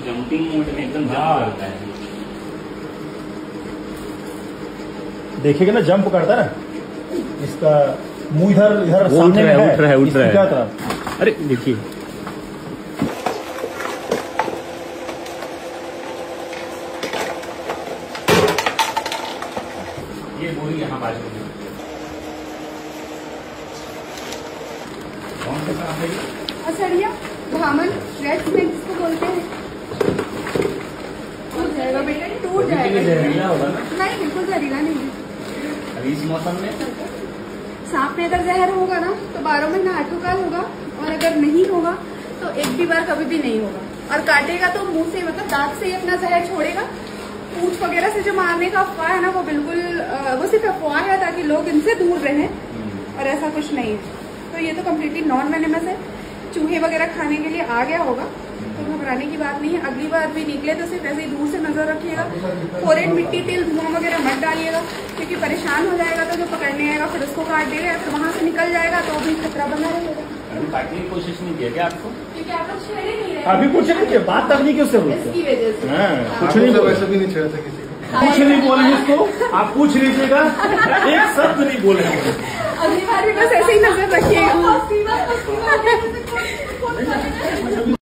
Jumping mode में एकदम jump करता है। देखिएगा ना, जंप करता है ना, इसका मुंह इधर इधर सामने में उठ रहा है। क्या तरफ। अरे देखिए, ये बोरी यहाँ बाजू में कौन सा काम है ये? असरिया भामन रेड स्नेक जिसको बोलते हैं। टूट जाएगा बेटा, टूट जाएगा। जहरीला होगा ना? नहीं, बिल्कुल जहरीला नहीं है। अभी इस मौसम में सांप में अगर जहर होगा ना तो 12 महीना आठोकाल होगा, और अगर नहीं होगा तो एक भी बार कभी भी नहीं होगा। और काटेगा तो मुंह से, मतलब दांत से ही अपना जहर छोड़ेगा। पूछ वगैरह से जो मारने का अफवाह है ना, वो बिल्कुल वो सिर्फ अफवाह है ताकि लोग इनसे दूर रहें, और ऐसा कुछ नहीं है। तो ये तो कम्प्लीटली नॉन वेनेमस है। चूहे वगैरह खाने के लिए आ गया होगा तो घबराने की बात नहीं है। अगली बार भी निकले तो सिर्फ ऐसे ही दूर से नजर रखिएगा। फोरेन, मिट्टी, तेल, धुआं वगैरह मत डालिएगा, क्योंकि परेशान हो जाएगा तो जो पकड़ने आएगा फिर उसको काट देगा, फिर वहां से निकल जाएगा तो भी खतरा बना रहेगा। अभी काटने की कोशिश नहीं किया क्या आपको? क्योंकि आप लोग छेड़े नहीं रहे, अभी कुछ नहीं किया, बात तक नहीं की उससे बोलते। इसकी वजह से। कुछ नहीं, वैसे भी नहीं छेड़ा था किसी को। कुछ नहीं बोलेंगे उसको, आप पूछ लीजिएगा, एक शब्द नहीं बोलेंगे। अगली बार भी बस ऐसे ही नजर रखिएगा।